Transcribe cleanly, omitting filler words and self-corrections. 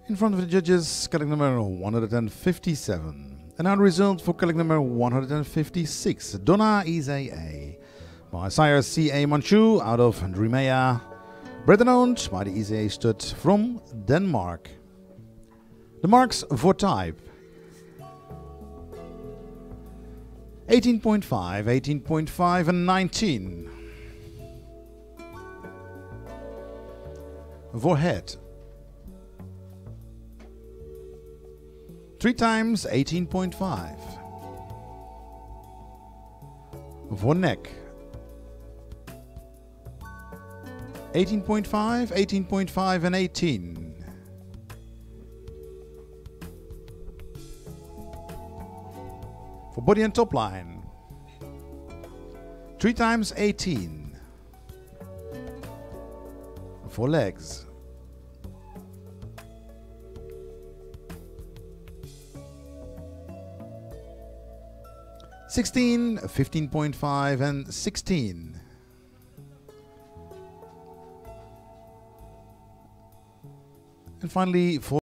In front of the judges, colleague number 157. And now the result for colleague number 156. Donna is A. By sire C.A. Manchu out of Crimea. Bred and owned by the EZA stud from Denmark. The marks for type: 18.5, 18.5 and 19. For head: 3 times 18.5. For neck: 18.5, 18.5 and 18. For body and top line: 3 times 18. For legs: 16, 15.5 and 16. And finally for